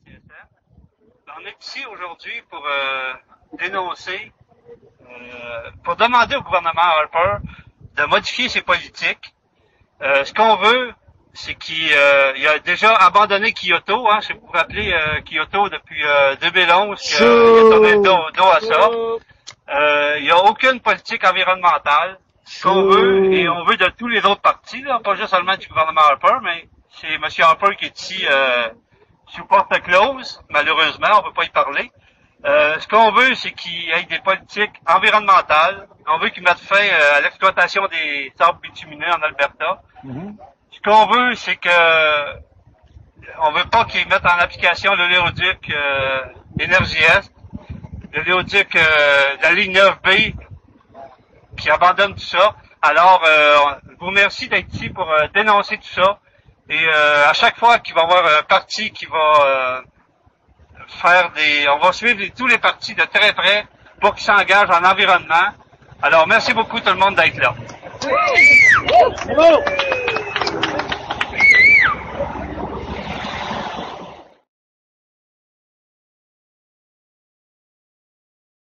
CSM. On est ici aujourd'hui pour dénoncer, pour demander au gouvernement Harper de modifier ses politiques. Ce qu'on veut, c'est qu'il a déjà abandonné Kyoto, hein, si vous vous rappelez Kyoto depuis 2011, qu'il a tourné le dos à ça. Il n'y a aucune politique environnementale. Ce qu'on veut, et on veut de tous les autres partis, là, pas juste seulement du gouvernement Harper, mais c'est M. Harper qui est ici sous porte close. Malheureusement, on ne peut pas y parler. Ce qu'on veut, c'est qu'il y ait des politiques environnementales. On veut qu'ils mettent fin à l'exploitation des sables bitumineux en Alberta. Ce qu'on veut, c'est que on veut pas qu'ils mettent en application l'oléoduc Énergie Est, l'oléoduc la ligne 9B, qui abandonne tout ça. Alors, je vous remercie d'être ici pour dénoncer tout ça. Et à chaque fois qu'il va y avoir un parti qui va on va suivre tous les partis de très près pour qu'ils s'engagent en environnement. Alors, merci beaucoup tout le monde d'être là.